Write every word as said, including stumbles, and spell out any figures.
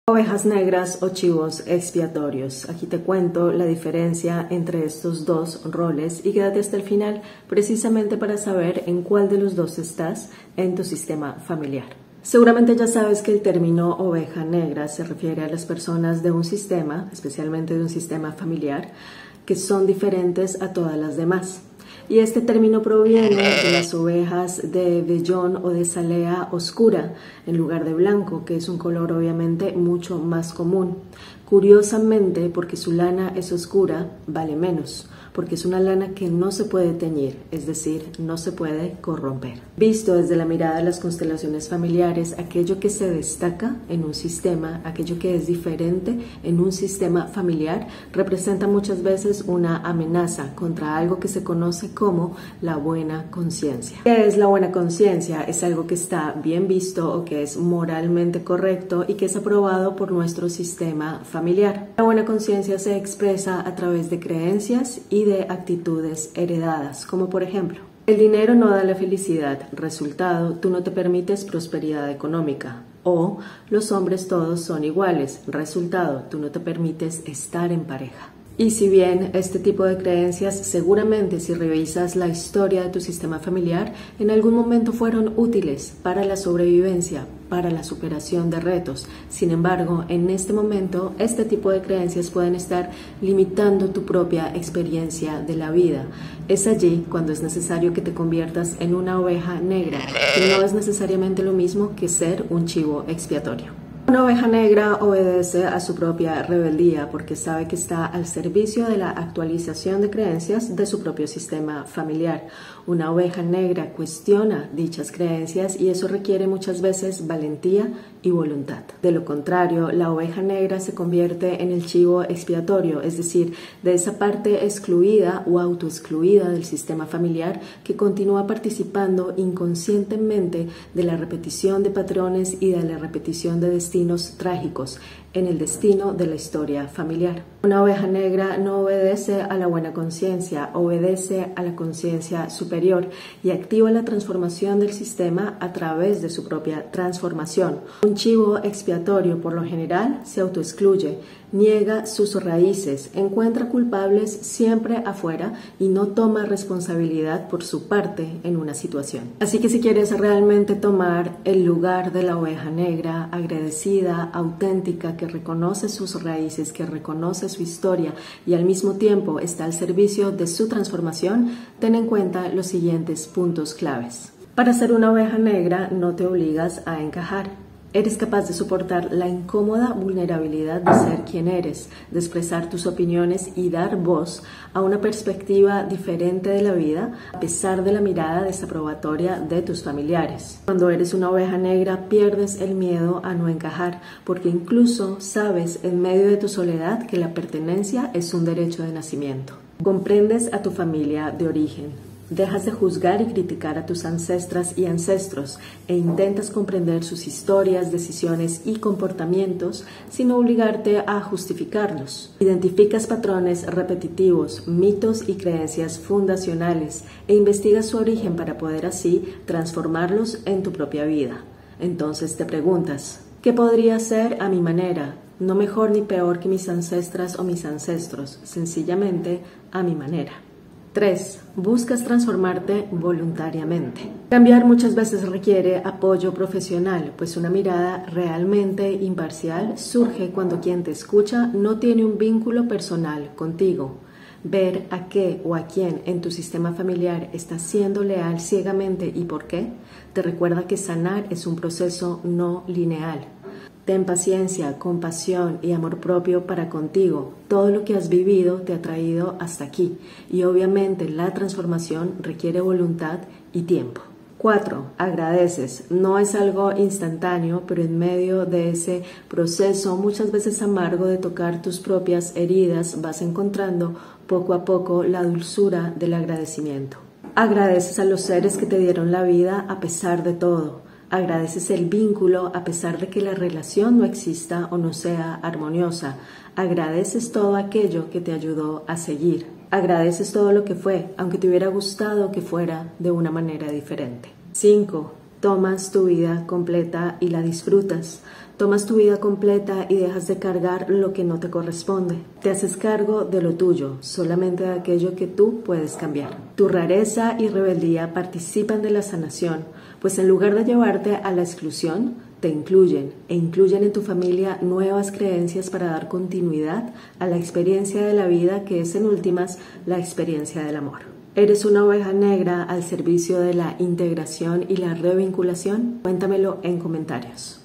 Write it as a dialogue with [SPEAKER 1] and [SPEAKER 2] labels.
[SPEAKER 1] Ovejas negras o chivos expiatorios. Aquí te cuento la diferencia entre estos dos roles y quédate hasta el final precisamente para saber en cuál de los dos estás en tu sistema familiar. Seguramente ya sabes que el término oveja negra se refiere a las personas de un sistema, especialmente de un sistema familiar, que son diferentes a todas las demás. Y este término proviene de las ovejas de vellón o de salea oscura en lugar de blanco, que es un color obviamente mucho más común. Curiosamente, porque su lana es oscura, vale menos, porque es una lana que no se puede teñir, es decir, no se puede corromper. Visto desde la mirada de las constelaciones familiares, aquello que se destaca en un sistema, aquello que es diferente en un sistema familiar, representa muchas veces una amenaza contra algo que se conoce como la buena conciencia. ¿Qué es la buena conciencia? Es algo que está bien visto o que es moralmente correcto y que es aprobado por nuestro sistema familiar. Familiar. La buena conciencia se expresa a través de creencias y de actitudes heredadas, como por ejemplo, el dinero no da la felicidad, resultado, tú no te permites prosperidad económica, o los hombres todos son iguales, resultado, tú no te permites estar en pareja. Y si bien este tipo de creencias seguramente si revisas la historia de tu sistema familiar, en algún momento fueron útiles para la sobrevivencia, para la superación de retos. Sin embargo, en este momento, este tipo de creencias pueden estar limitando tu propia experiencia de la vida. Es allí cuando es necesario que te conviertas en una oveja negra, que no es necesariamente lo mismo que ser un chivo expiatorio. Una oveja negra obedece a su propia rebeldía porque sabe que está al servicio de la actualización de creencias de su propio sistema familiar. Una oveja negra cuestiona dichas creencias y eso requiere muchas veces valentía y voluntad. De lo contrario, la oveja negra se convierte en el chivo expiatorio, es decir, de esa parte excluida o autoexcluida del sistema familiar que continúa participando inconscientemente de la repetición de patrones y de la repetición de destinos trágicos en el destino de la historia familiar. Una oveja negra no obedece a la buena conciencia, obedece a la conciencia superior y activa la transformación del sistema a través de su propia transformación. Un chivo expiatorio, por lo general, se autoexcluye, niega sus raíces, encuentra culpables siempre afuera y no toma responsabilidad por su parte en una situación. Así que si quieres realmente tomar el lugar de la oveja negra, agradecida, auténtica, que reconoce sus raíces, que reconoce su historia y al mismo tiempo está al servicio de su transformación, ten en cuenta los siguientes puntos claves. Para ser una oveja negra no te obligas a encajar. Eres capaz de soportar la incómoda vulnerabilidad de ser quien eres, de expresar tus opiniones y dar voz a una perspectiva diferente de la vida a pesar de la mirada desaprobatoria de tus familiares. Cuando eres una oveja negra pierdes el miedo a no encajar porque incluso sabes en medio de tu soledad que la pertenencia es un derecho de nacimiento. Comprendes a tu familia de origen. Dejas de juzgar y criticar a tus ancestras y ancestros e intentas comprender sus historias, decisiones y comportamientos sin obligarte a justificarlos. Identificas patrones repetitivos, mitos y creencias fundacionales e investigas su origen para poder así transformarlos en tu propia vida. Entonces te preguntas, ¿qué podría ser a mi manera? No mejor ni peor que mis ancestras o mis ancestros, sencillamente a mi manera. tres. Buscas transformarte voluntariamente. Cambiar muchas veces requiere apoyo profesional, pues una mirada realmente imparcial surge cuando quien te escucha no tiene un vínculo personal contigo. Ver a qué o a quién en tu sistema familiar estás siendo leal ciegamente y por qué, te recuerda que sanar es un proceso no lineal. Ten paciencia, compasión y amor propio para contigo. Todo lo que has vivido te ha traído hasta aquí y obviamente la transformación requiere voluntad y tiempo. cuatro. Agradeces. No es algo instantáneo, pero en medio de ese proceso muchas veces amargo de tocar tus propias heridas vas encontrando poco a poco la dulzura del agradecimiento. Agradeces a los seres que te dieron la vida a pesar de todo. Agradeces el vínculo a pesar de que la relación no exista o no sea armoniosa. Agradeces todo aquello que te ayudó a seguir. Agradeces todo lo que fue, aunque te hubiera gustado que fuera de una manera diferente. cinco. Tomas tu vida completa y la disfrutas. Tomas tu vida completa y dejas de cargar lo que no te corresponde. Te haces cargo de lo tuyo, solamente de aquello que tú puedes cambiar. Tu rareza y rebeldía participan de la sanación, pues en lugar de llevarte a la exclusión, te incluyen e incluyen en tu familia nuevas creencias para dar continuidad a la experiencia de la vida que es en últimas la experiencia del amor. ¿Eres una oveja negra al servicio de la integración y la revinculación? Cuéntamelo en comentarios.